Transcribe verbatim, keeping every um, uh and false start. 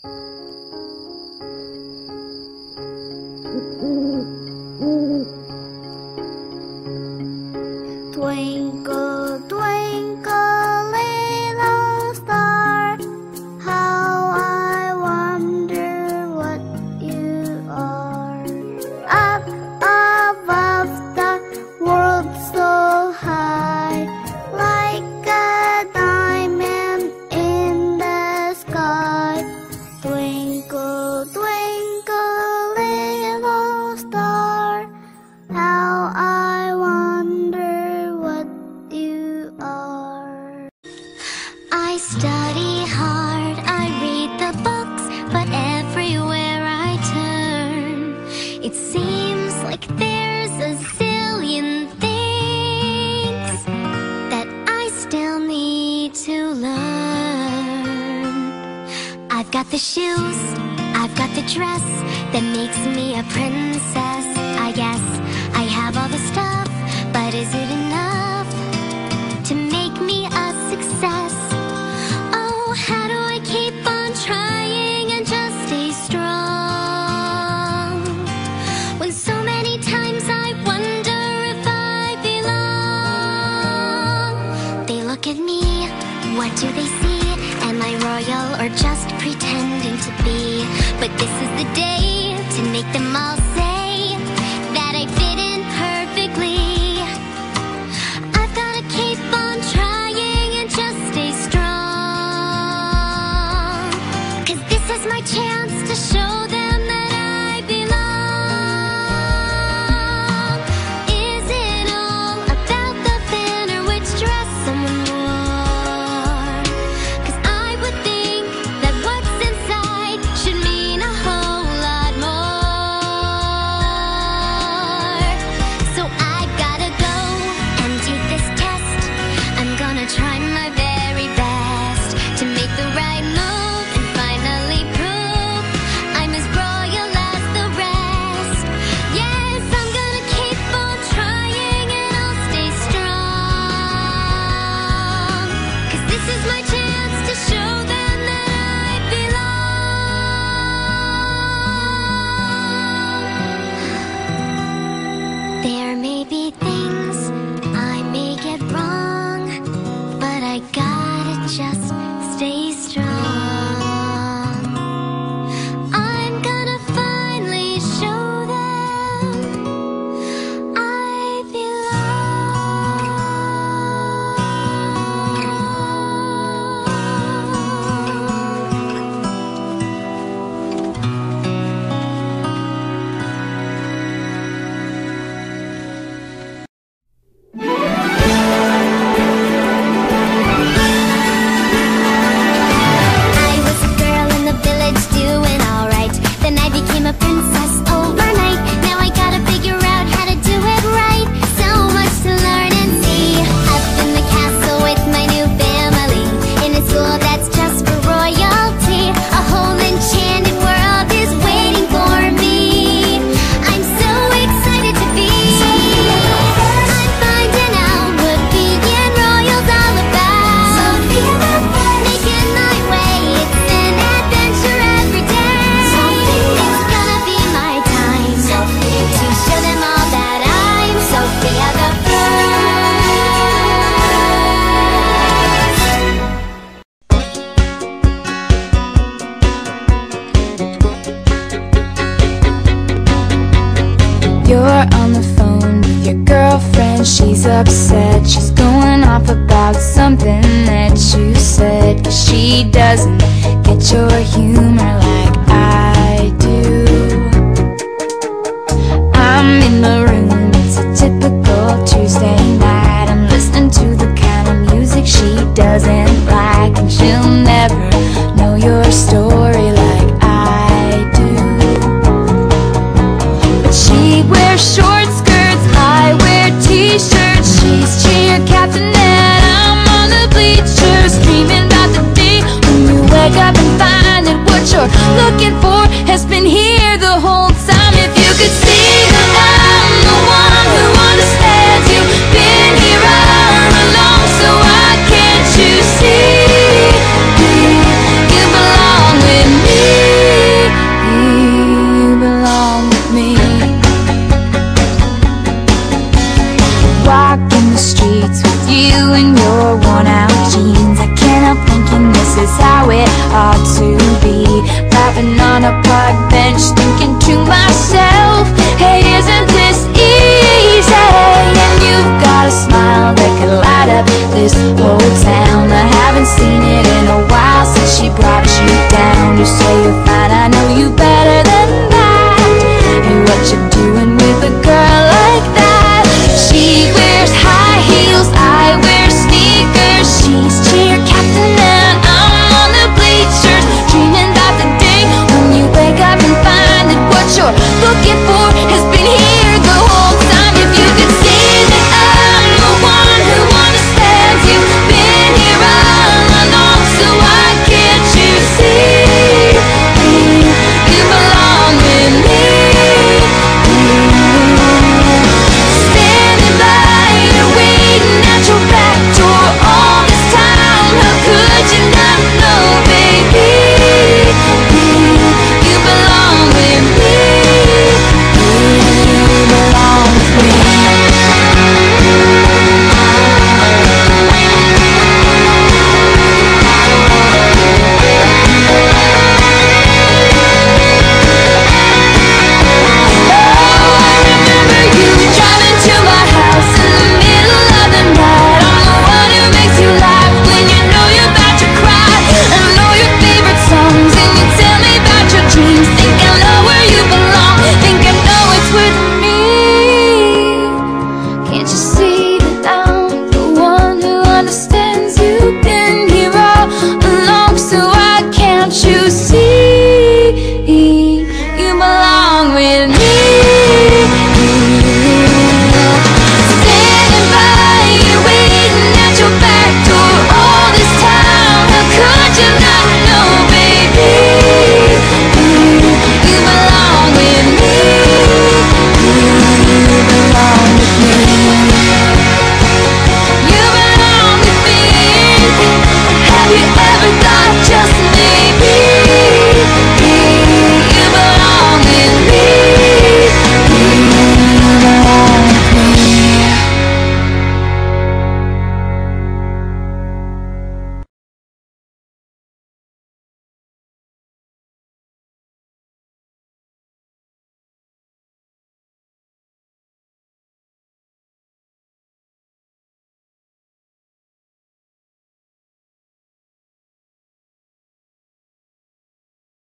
Twinkle, twinkle, little star, how I wonder what you are. Up above the world so high, like a diamond in the sky. Twinkle, twinkle, little star, how I wonder what you are. I study hard, I read the books, but everywhere I turn, it seems like there's a zillion things that I still need to learn. I've got the shoes, I've got the dress that makes me a princess. I guess I have all the stuff, but is it enough to make me a success? Oh, how do I keep on trying and just stay strong, when so many times I wonder if I belong? They look at me, what do they see? Am I royal or just pretending to be? But this is the day to make them all say that I fit in perfectly. I've gotta keep on trying and just stay strong, 'cause this is my chance to show them that I belong. Is it all about the fin or which dress someone wore? 'Cause I would think that what's inside should mean a whole lot more. So I gotta go and take this test. I'm gonna try my very best to make the right move and finally prove I'm as royal as the rest. Yes, I'm gonna keep on trying and I'll stay strong, 'cause this is my chance to show them that I belong. There may be things I may get wrong, but I gotta just stay strong. I'm gonna finally show them I belong. I was a girl in the village doing alright. Then I became a princess overnight. Now I gotta figure out how to do it right. So much to learn and see. Up in the castle with my new family, in a school that's just for royalty. A whole enchanted world is waiting for me. I'm so excited to be. I'm finding out what being royal's all about. Making my way, it's an adventure every day. It's gonna be my time to show them all that I'm Sophia the You're on the phone with your girlfriend, she's upset. She's going off about something that you said, 'cause she doesn't get your humor like I do. I'm in my room, it's a typical Tuesday night. I'm listening to the kind of music she doesn't like, and she'll never know your story like I do. But she wears short skirts, I wear t-shirts. She's cheer captain and I'm on the bleachers, dreaming about the day when you wake up and find that what you're looking for